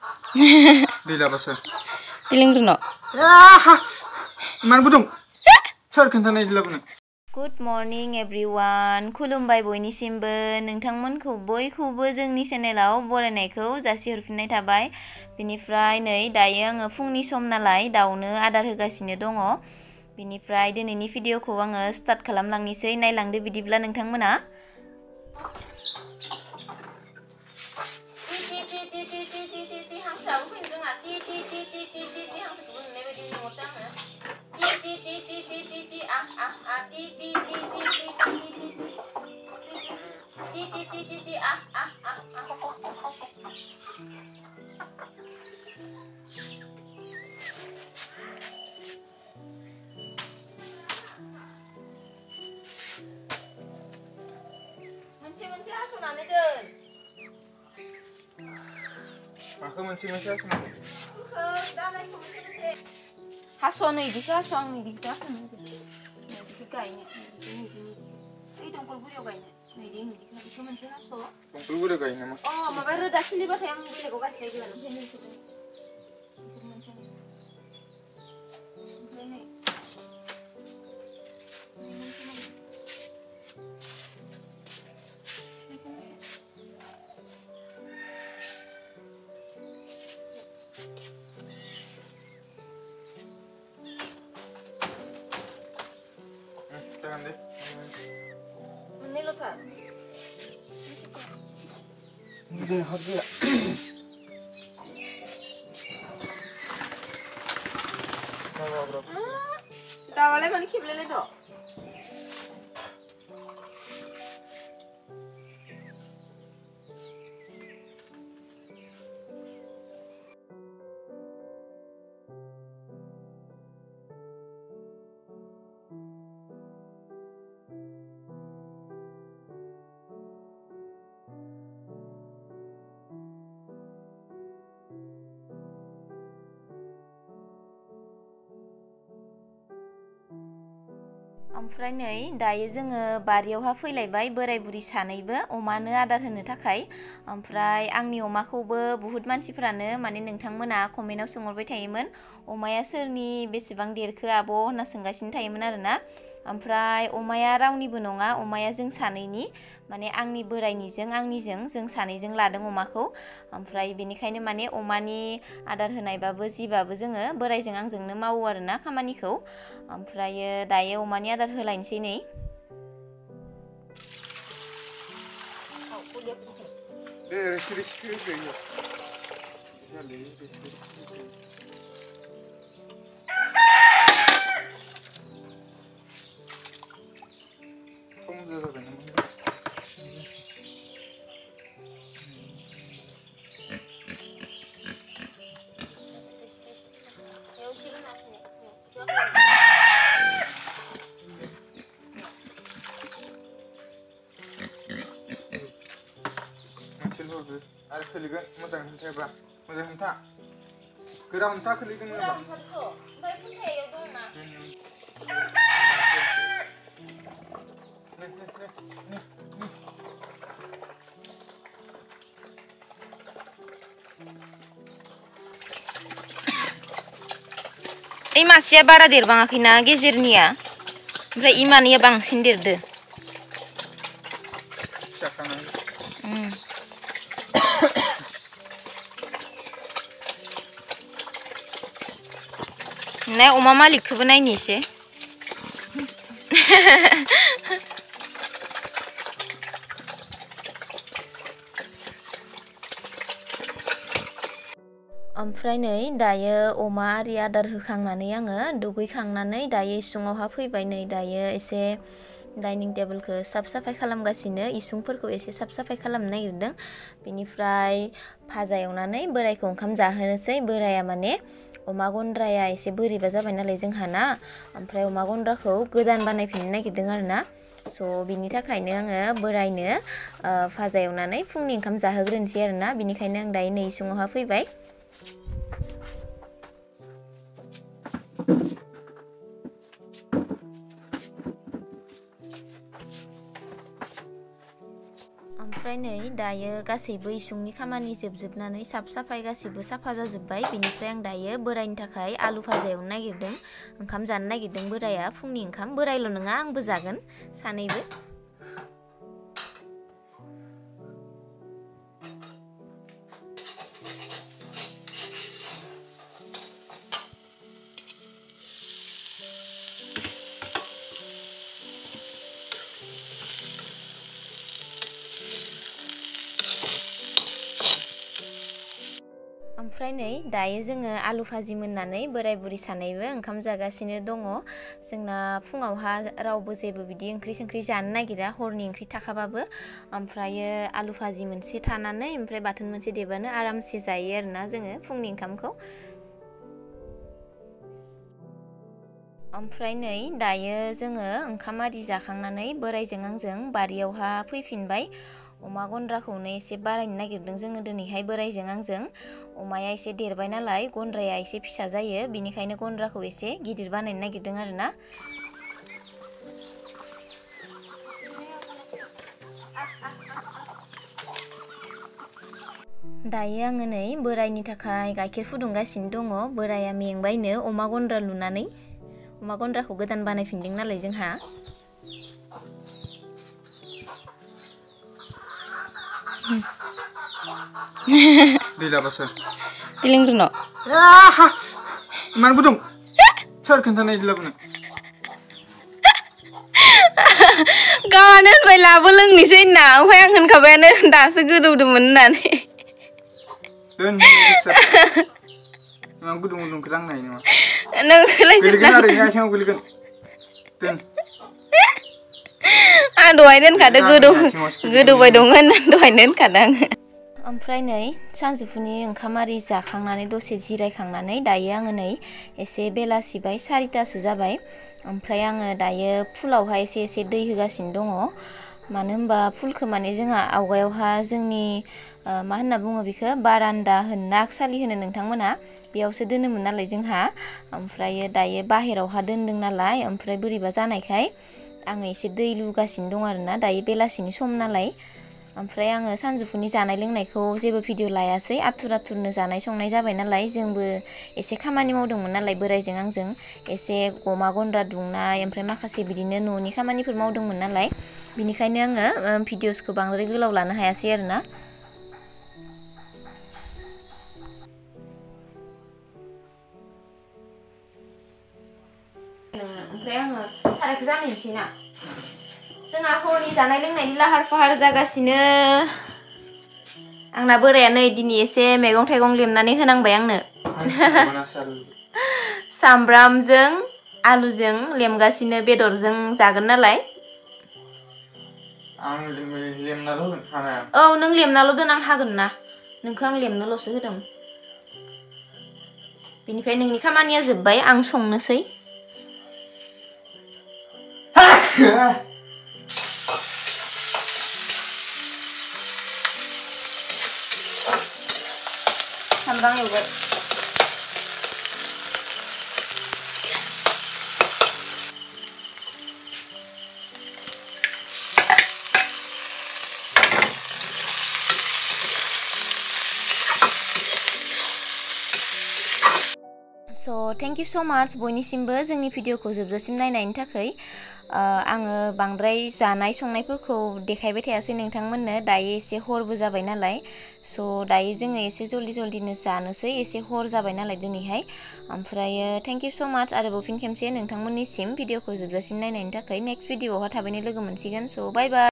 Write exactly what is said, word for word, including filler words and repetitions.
दै लाबासो दै लोंग्रोनो इमान गुदुं सोर खोन्थानाय दै लाबोनो गुड मर्निं एभ्रिवान खुलुमबाय बयनिसिमबो नोंथांमोनखौ बयखौबो जोंनि चेनेलाव बरायनायखौ जासिहरफिननाय थाबाय बिनिफ्राय नै दायो आङो फुंनि सम नालाय दाउनो आदार होगासिनो दङ बिनिफ्राय दिनैनि भिडिअखौ आङो स्टार्ट खालामलांनोसै नायलांदो बिदिब्ला नोंथांमोना Aku monceng-monceng aku nak. Haso ni di haso ang ni di haso ni di. Ni di kayaknya. Ini ini. Ini dongkol buri kayaknya. Ni di ini. Itu monceng haso. Dongkol buri kayaknya mah. Oh, mabar dah kili bah yang beli kau kasih lagi kan. Ini itu. Itu monceng. Ini. Jangan deh. Mana lo kan? Udah, udah. Tahu bro. Tahu lah mana kibel le do. ओमफ्राय नै दायो जोङो बारियावहा फैलायबाय बोराय बुरि सानैबो अमानो आदार होनो थाखाय ओमफ्राय आंनि अमाखौबो बहुत मानसिफोरानो माने नोंथांमोना कमेन्टआव सोंहरबाय थायोमोन अमाया सोरनि बेसेबां देरखो आब' होनना सोंगासिनो थायोमोन आरोना ओमफ्राय अमाया रावनिबो नङा अमाया जों सानैनि माने आंनि बोरायनिजों आंनिजों जों सानैजों लादों अमाखौ ओमफ्राय बेनिखायनो माने अमानि आदार होनायबाबो जिबाबो जोङो बोरायजों आंजोंनो मावो आरोना खामानिखौ ओमफ्राय दायो अमानि आदार होलायनोसै नै दे रेसि रेसि गयो जाले रेसि आरो खोलिगोन मोजां हमथायाबा मोजां हमथा गोरा हमथा खोलिगोन नामा ओमफ्राय खुन्थायाव दंना ओइ मासेया बारा देरबाङाखैना गेजेरनिया ओमफ्राय इमानिया बांसिन देरदो ना अमा मालिकखौबो नायनि एसे ओमफ्राय नै दायो अमा आरि आदार होखांनानै आङो दुगैखांनानै दायो इसिङावहा फैबाय नै दायो एसे डाइनिं टेबोलखौ साफ साफाय खालामगासिनो इसिंफोरखौ एसे साफ साफाय खालामनो नागिरदों बेनिफ्राय भाजा एवनानै बोरायखौ ओंखाम जाहोनोसै बोराया माने अमा गन्द्राया एसे बोरैबा जाबाय नालाय जोंहाना ओमफ्राय अमा गन्द्राखौ गोदान बानायफिननो नागिरदों आरोना स' बिनि थाखायनो आङो बोरायनो भाजा एवनानै फुंनि ओंखाम जाहोग्रोनोसै आरोना बिनिखायनो आं दायो नै इसिङावहा फैबाय ओमफ्राय नै दायो गासैबो इसुंनि खामानि जोबजोबनानै साफ साफाय गासैबो साफा जाजोब्बाय बिनिफ्राय आं दायो बोरायनि थाखाय आलु भाजा एवनो नागिरदों ओंखाम जानो नागिरदों बोराया फुंनि ओंखाम बोरायल' नङा आंबो जागोन सानैबो ओमफ्राय नै दायो जोङो आलु भाजि मोननानै बोराय बुरि सानैबो ओंखाम जागासिनो दङ जोंना फुङावहा रावबो जेबो बिदि ओंख्रि संख्रि जानो नागिरा हरनि ओंख्रि थाखाबाबो ओमफ्रायो आलु भाजि मोनसे थानानै ओमफ्राय बाथोन मोनसे देबानो आरामसे जायो आरोना जोङो फुंनि ओंखामखौ ओमफ्राय नै दायो जोङो ओंखाम आरि जाखांनानै बोरायजों आंजों बारियावहा फैफिनबाय अमा गन्द्राखौनो एसे बारायनो नागिरदों जोङो दिनैहाय बोरायजों आंजों अमाया एसे देरबाय नालाय गन्द्राया एसे फिसा जायो बिनिखायनो गन्द्राखौ एसे गिदिर बानायनो नागिरदों आरोना दायो आङो नै बोरायनि थाखाय गाइखेर फुदुंगासिनो दङ बोराया मेंबायनो अमा गन्द्रा लुनानै अमा गन्द्राखौ गोदान बानायफिनदों नालाय जोंहा Dila basa. Diling dulu. Ah, mana gudung? Cari kentan aja dila punya. Kawanan bayi labu leng ni sih na, yang kan kawanan dah segudung demen nane. Dan bisa. Mana gudung gudung kerang na ini mah. Neng lagi. Gilikan hari ini aja gilikan. Dan. Ah doain kada gudung, gudung bayi dongan doain kadang. ओमफ्राय नै सानजौफुनि ओंखाम आरि जाखांनानै दसे जिरायखांनानै दायो आङो नै एसे बेलासिबाय सारितासो जाबाय ओमफ्राय आङो दायो फुलावहाय एसे एसे दै होगासिनो दङ मानो होनबा फुलखौ माने जोंहा आवगायावहा जोंनि मा होनना बुङो बेखौ बारान्दा होनना आकसालि होनो नोंथांमोना बेयावसो दोनोमोन नालाय जोंहा ओमफ्राय दायो बाहेरावहा दोनदों नालाय ओमफ्राय बोरैबा जानायखाय आङो एसे दै लुगासिनो दं आरोना दायो बेलासिनि सम नालाय ओमफ्राय आङो सानजौफुनि जानाय लोंनायखौ जेबो भिडिअ लायासै आथुर आथुरनो जानाय संनाय जाबाय नालाय जोंबो एसे खामानि मावदोंमोन नालाय बोरायजों आंजों एसे गमा गन्द्रा दुंनाय ओमफ्राय माखासे बिदिनो न'नि खामानिफोर मावदोंमोन नालाय बिनिखायनो आङो भिडिअसखौ बांद्राय गोलाव लानो हायासै आरोना ओमफ्राय आङो सारायखौ जानायनोसै ना जोंहा हरनि जानाय लोंनायनि लाहार फाहार जागासिनो आंना बोराया नै दिनै एसे मैगं थाइगं लेमनानै होनांबाय आंनो सामब्रामजों आलुजों लेमगासिनो बेदरजों जागोन नालाय आं लेमनाल' होगोन हानाया औ नों लेमनाल' दोन आं हागोन ना नोंखौ आं लेमनोल'सो होदों बेनिफ्राय नोंनि खामानिया जोब्बाय आं संनोसै सामब्राम एवबाय So thank you so much बयनिसिमबो जोंनि भिडिअखौ जोबजासिम नायनायनि थाखाय आङो बांद्राय जानाय संनायफोरखौ देखायबाय थायासै नोंथांमोननो दायो एसे हरबो जाबाय नालाय स' दायो जोङो एसे जल्दि जल्दिनो जानोसै एसे हर जाबाय नालाय दिनैहाय ओमफ्राय थेंक इउ स' माच आरोबाव फिन खेमसे नोंथांमोननिसिम भिडिअखौ जोबजासिम नायनायनि थाखाय नेक्स्ट भिडिअआवहा थाबैनो लोगो मोनसिगोन स' बाय बाय